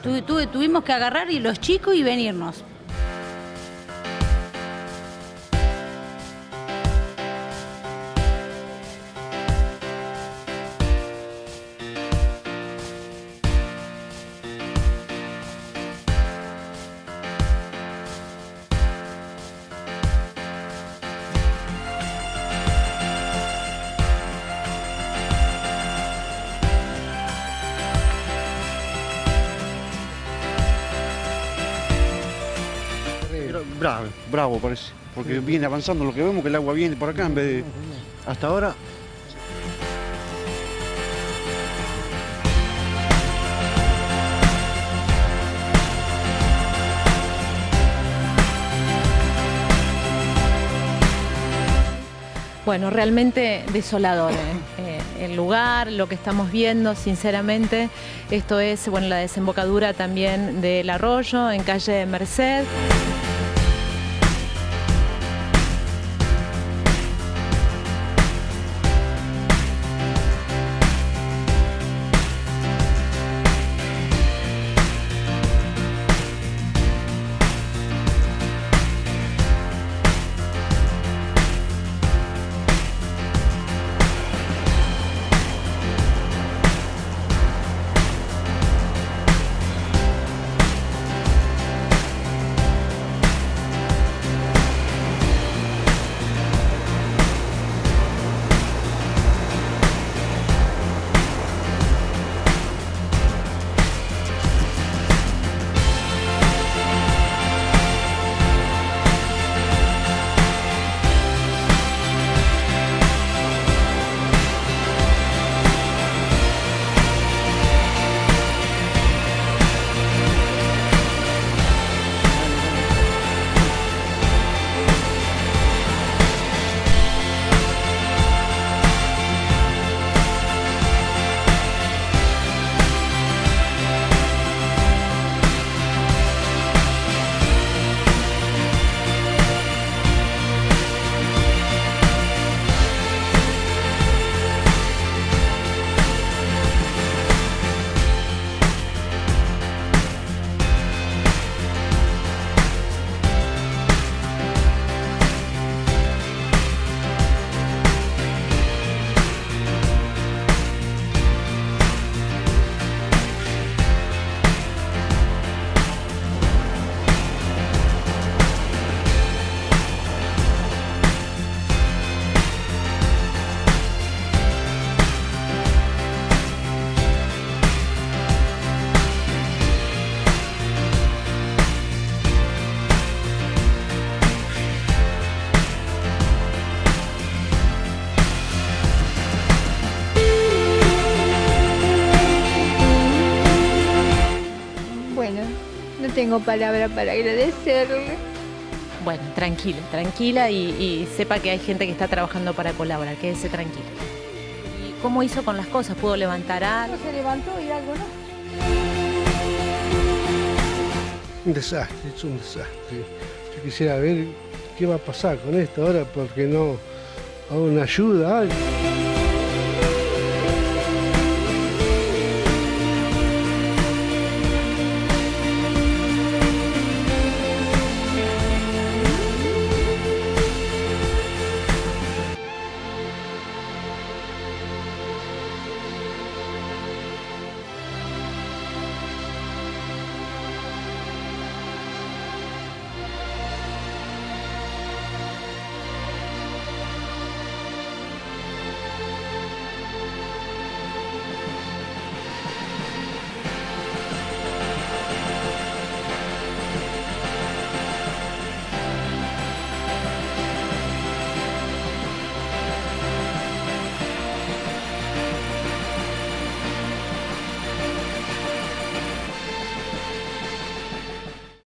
Tuvimos que agarrar y los chicos y venirnos. Bravo parece, porque viene avanzando lo que vemos, que el agua viene por acá en vez de hasta ahora. Bueno, realmente desolador, el lugar, lo que estamos viendo, sinceramente. Esto es, bueno, la desembocadura también del arroyo en calle Merced. No tengo palabra para agradecerle. Bueno, tranquila y sepa que hay gente que está trabajando para colaborar, quédese tranquila. ¿Y cómo hizo con las cosas? ¿Pudo levantar algo? No se levantó y algo no. Un desastre, es un desastre. Yo quisiera ver qué va a pasar con esto ahora, porque no, a una ayuda, algo.